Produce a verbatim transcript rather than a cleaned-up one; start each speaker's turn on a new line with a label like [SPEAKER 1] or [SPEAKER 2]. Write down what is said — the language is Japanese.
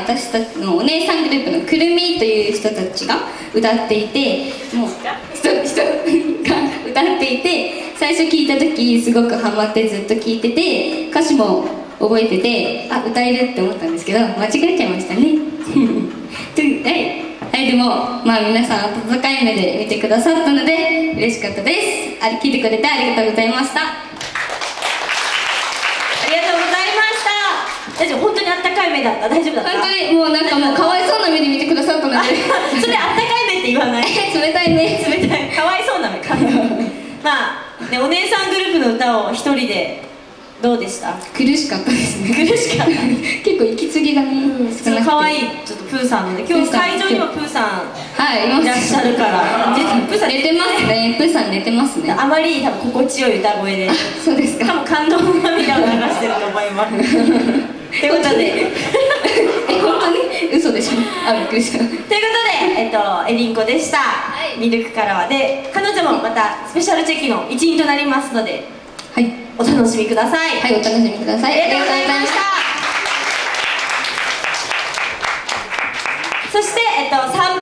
[SPEAKER 1] 私たちのお姉さんグループのくるみという人たちが歌っていて、もう人人が歌っていて、最初聞いた時すごくハマってずっと聞いてて、歌詞も覚えてて、あ、歌えるって思ったんですけど間違えちゃいましたねはい、でもまあ皆さん温かい目で見てくださったので嬉しかったです。あれ聞いてくれてありがとうございました。
[SPEAKER 2] ありがとうございました。大丈夫、本当にあったかい目だった？大丈夫だった？
[SPEAKER 1] 本当にもうなんかもうかわいそうな目で見てくださったので
[SPEAKER 2] それあったかい目って言わない
[SPEAKER 1] 冷たい目、
[SPEAKER 2] 冷たい、かわいそうな目かまあね、お姉さんグループの歌を一人でどうでした？
[SPEAKER 1] 苦しかったですね。
[SPEAKER 2] 苦しかった
[SPEAKER 1] 結構息継ぎがね、
[SPEAKER 2] うん、
[SPEAKER 1] 少なくて
[SPEAKER 2] かわいいちょっとプーさんので、今日会場にもプーさん
[SPEAKER 1] はいい
[SPEAKER 2] いらっしゃるから
[SPEAKER 1] プーさん寝てますね。プーさん寝てますね。
[SPEAKER 2] あまり多分心地よい歌声で、
[SPEAKER 1] そうですか。
[SPEAKER 2] 多分感動の涙を流してると思いますということで
[SPEAKER 1] え、本当に嘘でしょ。あ、びっくりした。
[SPEAKER 2] ということで、えっと、エリンコでした、はい、ミルクからはで、彼女もまたスペシャルチェキの一員となりますので、はい、お楽しみください。
[SPEAKER 1] はい、お楽しみください。
[SPEAKER 2] ありがとうございました。そして、えっと、さん